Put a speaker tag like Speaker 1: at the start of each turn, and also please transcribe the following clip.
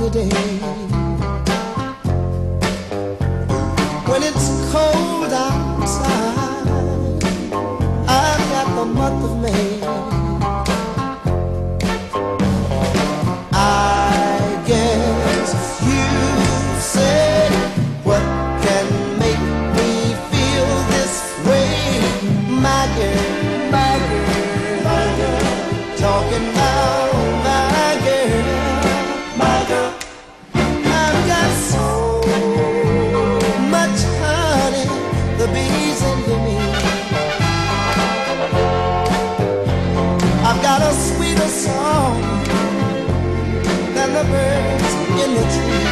Speaker 1: holiday. When it's cold outside, I've got the month of May. I guess you say, what can make me feel this way? My girl, my girl, my girl, talking about my girl, my girl. I've got so much honey, the bees envy me. I've got a sweeter song than the birds in the tree.